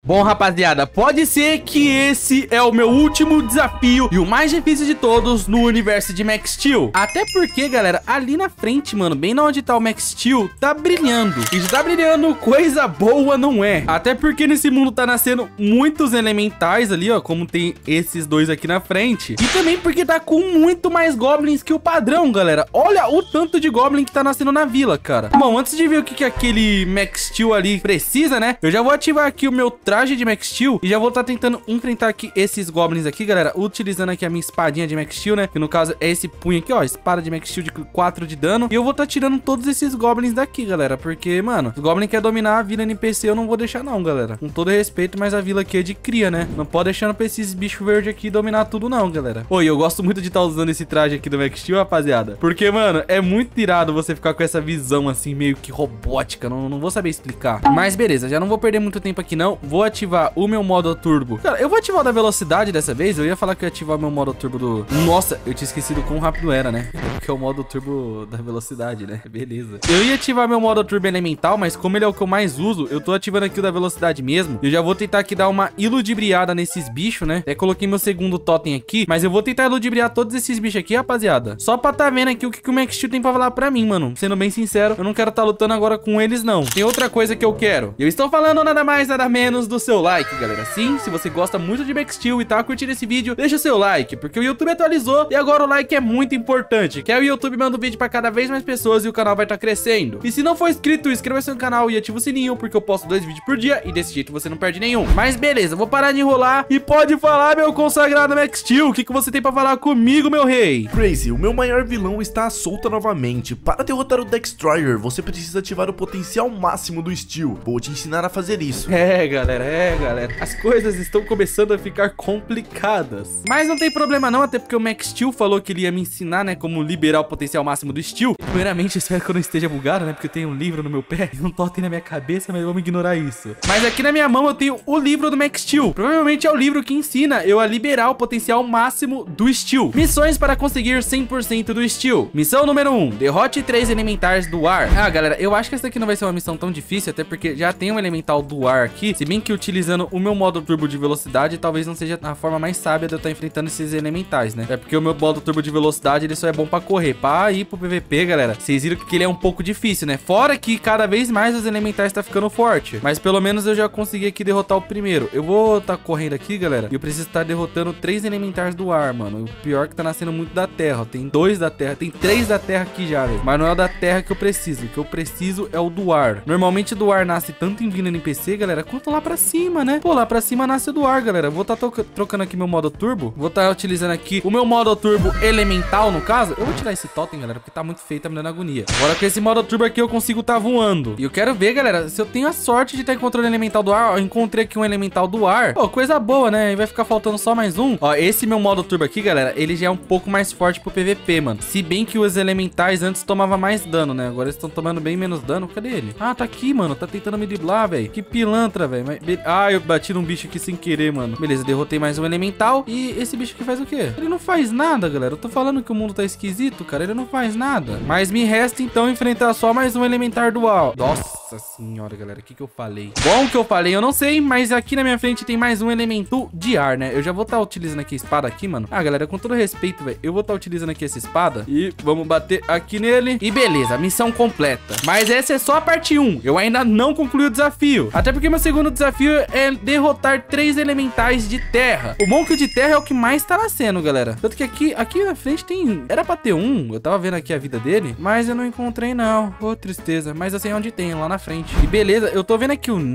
Bom, rapaziada, pode ser que esse é o meu último desafio e o mais difícil de todos no universo de Max Steel. Até porque, galera, ali na frente, mano, bem na onde tá o Max Steel, tá brilhando. E se tá brilhando, coisa boa não é. Até porque nesse mundo tá nascendo muitos elementais ali, ó, como tem esses dois aqui na frente. E também porque tá com muito mais goblins que o padrão, galera. Olha o tanto de goblin que tá nascendo na vila, cara. Bom, antes de ver o que aquele Max Steel ali precisa, né, eu já vou ativar aqui o meu traje de Max Steel e já vou estar tentando enfrentar aqui esses goblins aqui, galera, utilizando aqui a minha espadinha de Max Steel, né, que no caso é esse punho aqui, ó, espada de Max Steel de 4 de dano. E eu vou estar tirando todos esses goblins daqui, galera, porque, mano, os goblins querem dominar a vila NPC, eu não vou deixar não, galera. Com todo respeito, mas a vila aqui é de cria, né, não pode deixar pra esses bichos verdes aqui dominar tudo não, galera. Oi, eu gosto muito de estar usando esse traje aqui do Max Steel, rapaziada, porque, mano, é muito irado você ficar com essa visão, assim, meio que robótica, não vou saber explicar. Mas beleza, já não vou perder muito tempo aqui não, vou ativar o meu modo turbo. Cara, eu vou ativar o da velocidade dessa vez. Eu ia falar que eu ia ativar o meu modo turbo do... Nossa, eu tinha esquecido quão rápido era, né? Que é o modo turbo da velocidade, né? Beleza. Eu ia ativar meu modo turbo elemental, mas como ele é o que eu mais uso, eu tô ativando aqui o da velocidade mesmo. Eu já vou tentar aqui dar uma iludibriada nesses bichos, né? Até coloquei meu segundo totem aqui, mas eu vou tentar iludibriar todos esses bichos aqui, rapaziada. Só pra tá vendo aqui o que o Max Steel tem pra falar pra mim, mano. Sendo bem sincero, eu não quero tá lutando agora com eles, não. Tem outra coisa que eu quero. Eu estou falando nada mais, nada menos do seu like, galera. Sim, se você gosta muito de Max Steel e tá curtindo esse vídeo, deixa o seu like, porque o YouTube atualizou e agora o like é muito importante, que aí o YouTube manda o vídeo pra cada vez mais pessoas e o canal vai tá crescendo. E se não for inscrito, inscreva-se no canal e ativa o sininho, porque eu posto 2 vídeos por dia e desse jeito você não perde nenhum. Mas beleza, vou parar de enrolar e pode falar, meu consagrado Max Steel, o que você tem pra falar comigo, meu rei? Crazy, o meu maior vilão está à solta novamente. Para derrotar o Destroyer, você precisa ativar o potencial máximo do Steel. Vou te ensinar a fazer isso. É, galera. As coisas estão começando a ficar complicadas. Mas não tem problema não, até porque o Max Steel falou que ele ia me ensinar, né, como liberar o potencial máximo do Steel. Primeiramente, espero que eu não esteja bugado, né, porque eu tenho um livro no meu pé e um totem na minha cabeça, mas vamos ignorar isso. Mas aqui na minha mão eu tenho o livro do Max Steel. Provavelmente é o livro que ensina eu a liberar o potencial máximo do Steel. Missões para conseguir 100% do Steel. Missão número 1. Derrote 3 elementais do ar. Ah, galera, eu acho que essa daqui não vai ser uma missão tão difícil, até porque já tem um elemental do ar aqui. Se bem que utilizando o meu modo turbo de velocidade, talvez não seja a forma mais sábia de eu estar enfrentando esses elementais, né? É porque o meu modo turbo de velocidade, ele só é bom pra correr. Pra ir pro PVP, galera, vocês viram que ele é um pouco difícil, né? Fora que cada vez mais os elementais tá ficando forte. Mas pelo menos eu já consegui aqui derrotar o primeiro. Eu vou tá correndo aqui, galera, e eu preciso estar derrotando 3 elementais do ar, mano. O pior é que tá nascendo muito da terra, ó. Tem 2 da terra, tem 3 da terra aqui já, velho. Mas não é o da terra que eu preciso. O que eu preciso é o do ar. Normalmente do ar nasce tanto em vila NPC, galera, quanto lá pra cima, né? Pô, lá pra cima nasce do ar, galera. Vou tá trocando aqui meu modo turbo. Vou tá utilizando aqui o meu modo turbo elemental, no caso. Eu vou tirar esse totem, galera, porque tá muito feio, tá me dando agonia. Agora com esse modo turbo aqui eu consigo tá voando. E eu quero ver, galera, se eu tenho a sorte de estar encontrando o elemental do ar. Ó, eu encontrei aqui um elemental do ar. Pô, coisa boa, né? E vai ficar faltando só mais um. Ó, esse meu modo turbo aqui, galera, ele já é um pouco mais forte pro PVP, mano. Se bem que os elementais antes tomavam mais dano, né? Agora eles estão tomando bem menos dano. Cadê ele? Ah, tá aqui, mano. Tá tentando me driblar, velho. Que pilantra, velho. Ah, eu bati num bicho aqui sem querer, mano. Beleza, derrotei mais um elemental. E esse bicho aqui faz o quê? Ele não faz nada, galera. Eu tô falando que o mundo tá esquisito, cara. Ele não faz nada. Mas me resta, então, enfrentar só mais um elementar dual. Nossa senhora, galera. O que eu falei? Bom, o que eu falei eu não sei, mas aqui na minha frente tem mais um elemento de ar, né? Eu já vou estar utilizando aqui a espada aqui, mano. Ah, galera, com todo respeito, velho, eu vou estar utilizando aqui essa espada. E vamos bater aqui nele. E beleza, missão completa. Mas essa é só a parte 1. Eu ainda não concluí o desafio. Até porque meu segundo desafio é derrotar 3 elementais de terra. O bom que o de terra é o que mais tá nascendo, galera. Tanto que aqui na frente tem... Era pra ter um. Eu tava vendo aqui a vida dele, mas eu não encontrei, não. Ô, tristeza. Mas eu sei onde tem, lá na frente. E beleza, eu tô vendo aqui o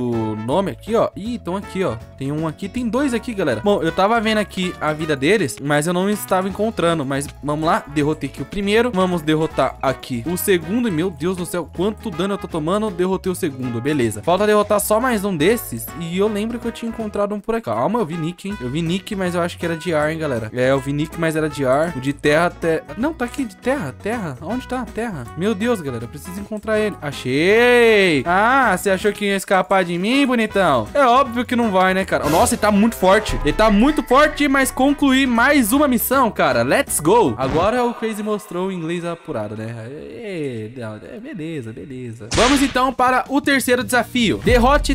nome aqui, ó. Ih, então aqui, ó. Tem um aqui, tem 2 aqui, galera. Bom, eu tava vendo aqui a vida deles, mas eu não estava encontrando. Mas vamos lá, derrotei aqui o primeiro. Vamos derrotar aqui o segundo. E meu Deus do céu, quanto dano eu tô tomando. Derrotei o segundo, beleza. Falta derrotar só mais um desses. E eu lembro que eu tinha encontrado um por aqui. Calma, eu vi Nick, hein. Eu vi Nick, mas eu acho que era de ar, hein, galera. É, eu vi Nick, mas era de ar. O de terra até... Não, tá aqui de terra. Terra? Onde tá a terra? Meu Deus, galera, eu preciso encontrar ele. Achei! Ah, você achou que ia escapar de mim, bonitão? É óbvio que não vai, né, cara? Nossa, ele tá muito forte. Ele tá muito forte, mas concluí mais uma missão, cara. Let's go! Agora o Crazy mostrou o inglês apurado, né? Beleza, beleza. Vamos então para o terceiro desafio. Derrote 3 elementais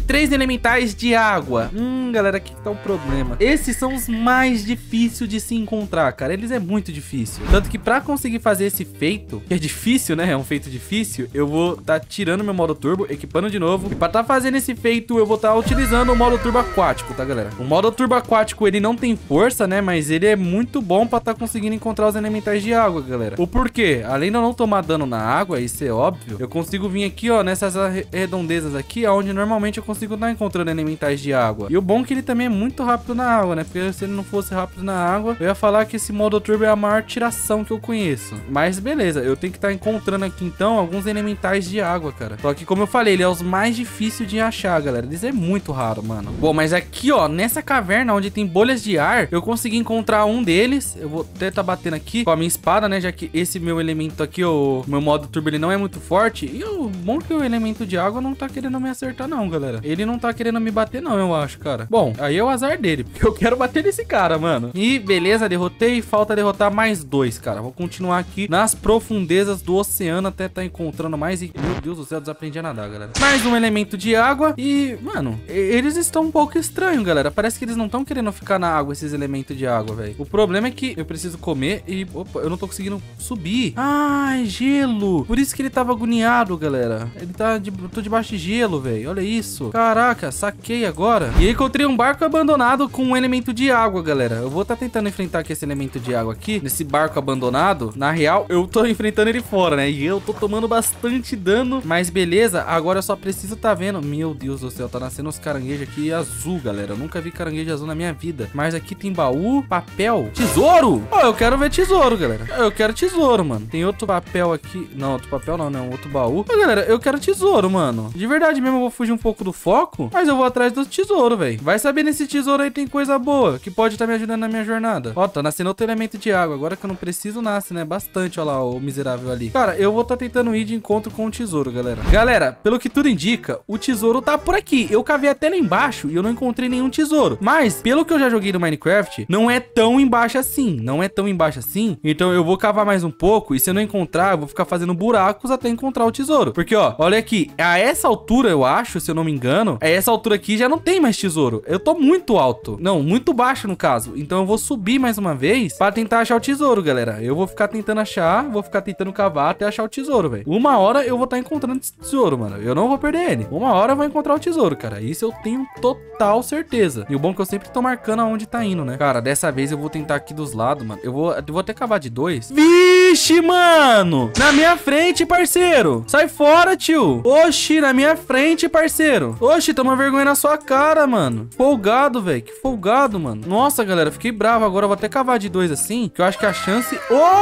elementais de água. Galera, aqui que tá o problema. Esses são os mais difíceis de se encontrar, cara. Eles é muito difícil. Tanto que pra conseguir fazer esse feito, que é difícil, né? É um feito difícil. Eu vou tá tirando meu modo turbo, equipando de novo. E pra tá fazendo esse feito, eu vou tá utilizando o modo turbo aquático, tá, galera? O modo turbo aquático, ele não tem força, né? Mas ele é muito bom pra tá conseguindo encontrar os elementais de água, galera. O porquê? Além de eu não tomar dano na água, isso é óbvio, eu consigo vir aqui, ó, nessas redondezas aqui, onde normalmente eu consigo estar encontrando elementais de água. E o bom é que ele também é muito rápido na água, né? Porque se ele não fosse rápido na água, eu ia falar que esse modo turbo é a maior tiração que eu conheço. Mas beleza, eu tenho que estar encontrando aqui, então, alguns elementais de água, cara. Só que, como eu falei, ele é os mais difíceis de achar, galera. Eles é muito raro, mano. Bom, mas aqui, ó, nessa caverna onde tem bolhas de ar, eu consegui encontrar um deles. Eu vou até estar batendo aqui com a minha espada, né? Já que esse meu elemento aqui, o meu modo turbo, ele não é muito forte. E o bom é que o elemento de água não tá querendo me acertar, não, galera. Ele não tá querendo me bater, não, eu acho, cara. Bom, aí é o azar dele, porque eu quero bater nesse cara, mano. E beleza, derrotei. Falta derrotar mais 2, cara. Vou continuar aqui nas profundezas do oceano até tá encontrando mais. E, meu Deus do céu, desaprendi a nadar, galera. Mais um elemento de água. E, mano, eles estão um pouco estranhos, galera. Parece que eles não estão querendo ficar na água, esses elementos de água, velho. O problema é que eu preciso comer e, opa, eu não tô conseguindo subir. Ah, é gelo. Por isso que ele tava agoniado, galera. Ele tá eu tô debaixo de gelo, velho. Olha isso. Caraca, saquei agora. E aí encontrei um barco abandonado com um elemento de água, galera. Eu vou tá tentando enfrentar aqui esse elemento de água aqui, nesse barco abandonado. Na real, eu tô enfrentando ele fora, né? E eu tô tomando bastante dano. Mas beleza, agora eu só preciso tá vendo. Meu Deus do céu, tá nascendo uns caranguejos aqui azul, galera. Eu nunca vi caranguejo azul na minha vida. Mas aqui tem baú, papel, tesouro. Ó, eu quero ver tesouro, galera. Eu quero tesouro, mano. Tem outro papel aqui. Não, outro papel não, né? Outro baú. Ó, galera, eu quero tesouro, mano. De verdade mesmo, eu vou fugir um pouco do foco, mas eu vou atrás do tesouro, velho. Vai saber nesse tesouro aí tem coisa boa, que pode estar me ajudando na minha jornada. Ó, tá nascendo outro elemento de água. Agora que eu não preciso, nasce, né? Bastante, ó lá, o miserável ali. Cara, eu vou tá tentando ir de encontro com o tesouro, galera. Galera, pelo que tudo indica, o tesouro tá por aqui. Eu cavei até lá embaixo e eu não encontrei nenhum tesouro. Mas, pelo que eu já joguei no Minecraft, não é tão embaixo assim. Não é tão embaixo assim. Então eu vou cavar mais um pouco e se eu não encontrar, eu vou ficar fazendo buracos até encontrar o tesouro. Porque, ó, olha aqui. A essa altura, eu acho, se eu não me engano, a essa altura aqui já não tem mais tesouro. Eu tô muito alto. Não, muito baixo no caso. Então eu vou subir mais uma vez pra tentar achar o tesouro, galera. Eu vou ficar tentando achar, vou ficar tentando cavar até achar o tesouro, velho. Uma hora eu vou estar encontrando esse tesouro, mano. Eu não vou perder ele. Uma hora eu vou encontrar o tesouro, cara. Isso eu tenho total certeza. E o bom é que eu sempre tô marcando aonde tá indo, né? Cara, dessa vez eu vou tentar aqui dos lados, mano. Eu vou até cavar de 2. Vixe, mano! Na minha frente, parceiro! Sai fora, tio! Oxi, na minha frente, parceiro! Oxi, toma vergonha na sua cara, mano. Folgado, velho. Que folgado, mano. Nossa, galera, fiquei bravo. Agora eu vou até cavar de 2 assim, que eu acho que a chance...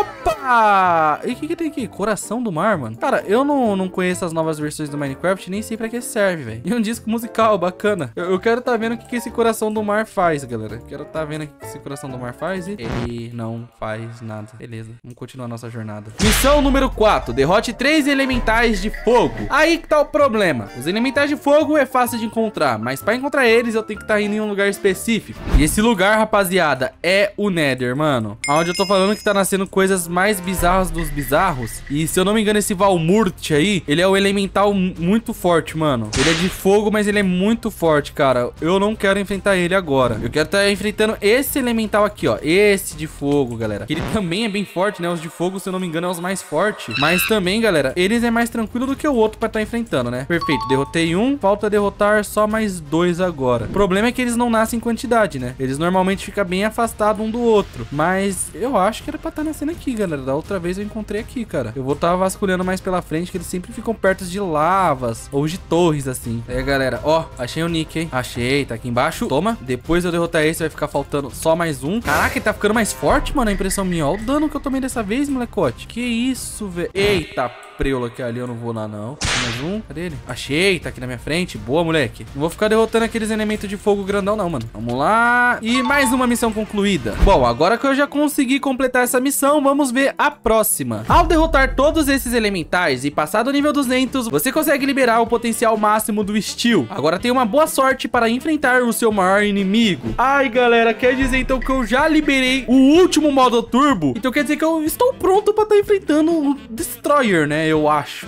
Opa! E o que tem aqui? Coração do mar, mano. Cara, eu não conheço as novas versões do Minecraft, nem sei pra que serve, velho. E um disco musical, bacana. Eu quero tá vendo o que esse coração do mar faz, galera. Quero tá vendo o que esse coração do mar faz e ele não faz nada. Beleza, vamos continuar a nossa jornada. Missão número 4. Derrote 3 elementais de fogo. Aí que tá o problema. Os elementais de fogo é fácil de encontrar, mas pra encontrar eles eu tenho que estar indo em um lugar específico. E esse lugar, rapaziada, é o Nether, mano. Onde eu tô falando que tá nascendo coisas mais bizarras dos bizarros. E se eu não me engano, esse Valmurt aí, ele é o elemental muito forte, mano. Ele é de fogo, mas ele é muito forte, cara. Eu não quero enfrentar ele agora. Eu quero estar enfrentando esse elemental aqui, ó. Esse de fogo, galera. Ele também é bem forte, né? Os de fogo, se eu não me engano, é os mais fortes. Mas também, galera, eles é mais tranquilo do que o outro pra estar enfrentando, né? Perfeito, derrotei um. Falta derrotar só mais 2 agora. O problema é que eles não nascem em quantidade, né? Eles normalmente ficam bem afastados um do outro. Mas eu acho que era pra estar nascendo aqui, galera. Da outra vez eu encontrei aqui, cara. Eu vou estar vasculhando mais pela frente, que eles sempre ficam perto de lavas ou de torres, assim. Aí, galera, ó, achei o nick, hein? Achei, tá aqui embaixo. Toma. Depois eu derrotar esse, vai ficar faltando só mais um. Caraca, ele tá ficando mais forte, mano, a impressão minha. Olha o dano que eu tomei dessa vez, molecote. Que isso, velho. Eita, preula, que ali eu não vou lá, não. Mais um, cadê ele? Achei, tá aqui na minha frente. Boa, moleque. Não vou ficar derrotando aqueles elementos de fogo grandão, não, mano. Vamos lá. E mais uma missão concluída. Bom, agora que eu já consegui completar essa missão, vamos ver a próxima. Ao derrotar todos esses elementais e passar do nível 200, você consegue liberar o potencial máximo do Steel. Agora tem uma boa sorte para enfrentar o seu maior inimigo. Ai, galera, quer dizer então que eu já liberei o último modo turbo? Então quer dizer que eu estou pronto para estar enfrentando o Destroyer, né? Eu acho.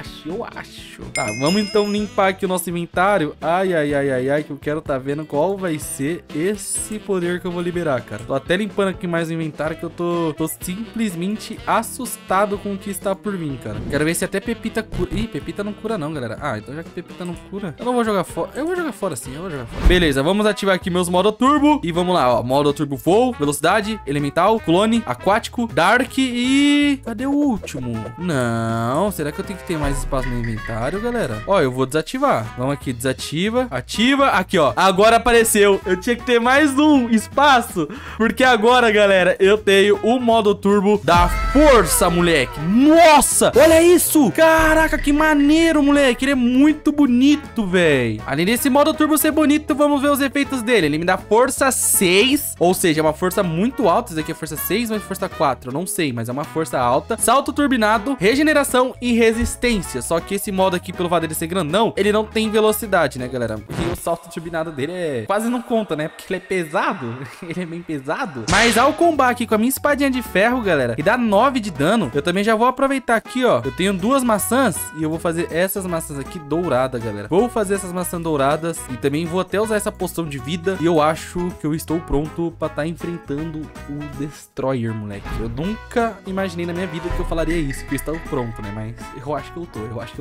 Tá, vamos então limpar aqui o nosso inventário. Ai, que eu quero tá vendo qual vai ser esse poder que eu vou liberar, cara. Tô até limpando aqui mais o inventário que eu tô simplesmente assustado com o que está por vir, cara. Quero ver se até Pepita cura. Ih, Pepita não cura não, galera. Ah, então já que Pepita não cura, eu não vou jogar fora. Eu vou jogar fora sim, Beleza, vamos ativar aqui meus modo turbo e vamos lá, ó. Modo turbo voo, velocidade, elemental, clone, aquático, dark e... cadê o último? Não, será que eu tenho que ter mais espaço no inventário, galera? Ó, eu vou desativar. Vamos aqui, desativa, ativa. Aqui, ó, agora apareceu. Eu tinha que ter mais um espaço, porque agora, galera, eu tenho o modo turbo da força, moleque. Nossa, olha isso. Caraca, que maneiro, moleque. Ele é muito bonito, velho. Além desse modo turbo ser bonito, vamos ver os efeitos dele. Ele me dá força 6, ou seja, é uma força muito alta. Isso daqui é força 6 ou é força 4? Eu não sei, mas é uma força alta. Salto turbinado, regeneração e resistência. Só que esse modo aqui, pelo fato dele ser grandão, ele não tem velocidade, né, galera? E o salto turbinado dele quase não conta, né? Porque ele é pesado. Ele é bem pesado. Mas ao combar aqui com a minha espadinha de ferro, galera, que dá 9 de dano, eu também já vou aproveitar aqui, ó. Eu tenho 2 maçãs e eu vou fazer essas maçãs aqui douradas, galera. Vou fazer essas maçãs douradas e também vou até usar essa poção de vida. E eu acho que eu estou pronto pra estar enfrentando o Destroyer, moleque. Eu nunca imaginei na minha vida que eu falaria isso, que eu estou pronto, né? Mas eu acho que eu tô.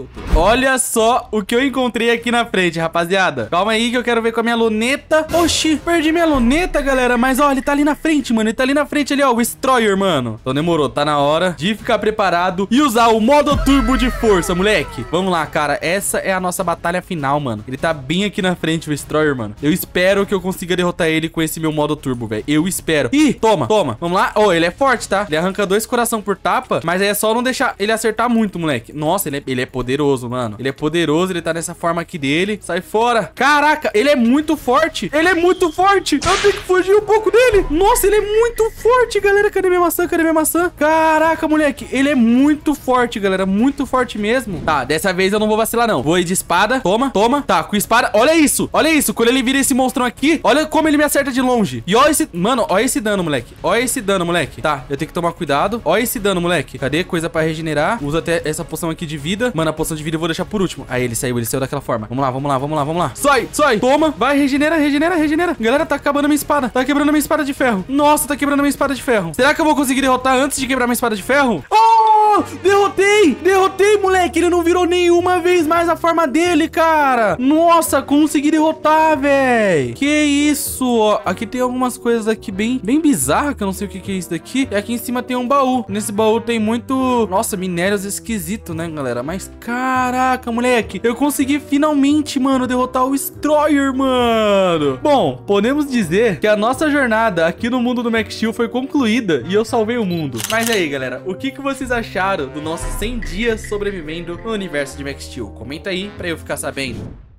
Olha só o que eu encontrei aqui na frente, rapaziada. Calma aí que eu quero ver com a minha luneta. Oxi, perdi minha luneta, galera. Mas ó, ele tá ali na frente, mano. Ele tá ali na frente ali, ó, o Destroyer, mano. Então demorou, tá na hora de ficar preparado e usar o modo turbo de força, moleque. Vamos lá, cara. Essa é a nossa batalha final, mano. Ele tá bem aqui na frente, o Destroyer, mano. Eu espero que eu consiga derrotar ele com esse meu modo turbo, velho. Eu espero. Ih, toma. Vamos lá. Ó, ele é forte, tá? Ele arranca 2 coração por tapa, mas aí é só não deixar ele acertar muito, moleque. Nossa, ele é poderoso, mano. Ele é poderoso, ele tá nessa forma aqui dele. Sai fora. Caraca, ele é muito forte. Eu tenho que fugir um pouco dele. Nossa, ele é muito forte, galera. Cadê minha maçã? Caraca, moleque. Ele é muito forte, galera. Muito forte mesmo. Tá, dessa vez eu não vou vacilar, não. Vou ir de espada. Toma. Tá, com espada. Olha isso. Quando ele vira esse monstrão aqui, olha como ele me acerta de longe. E olha esse... mano, olha esse dano, moleque. Tá, eu tenho que tomar cuidado. Olha esse dano, moleque. Cadê? Coisa pra regenerar. Usa até essa poção aqui de vida. Mano, a poção de vida eu vou deixar por último. Aí ele saiu daquela forma. Vamos lá. Sai. Toma. Vai, regenera. Galera, tá acabando a minha espada. Tá quebrando a minha espada de ferro. Nossa, tá quebrando a minha espada de ferro. Será que eu vou conseguir derrotar antes de quebrar minha espada de ferro? Oh, derrotei, moleque. Ele não virou nenhuma vez mais a forma dele, cara. Nossa, consegui derrotar, velho. Que isso, ó. Aqui tem algumas coisas aqui bem bizarras, que eu não sei o que é isso daqui. E aqui em cima tem um baú. Nesse baú tem muito... nossa, minérios esquisitos, né, galera? Mas, caraca, moleque. Eu consegui finalmente, mano, derrotar o Destroyer, mano. Bom, podemos dizer que a nossa jornada aqui no mundo do Max Steel foi concluída e eu salvei o mundo. Mas aí, galera, o que vocês acharam do nosso 100 dias sobrevivendo no universo de Max Steel? Comenta aí pra eu ficar sabendo.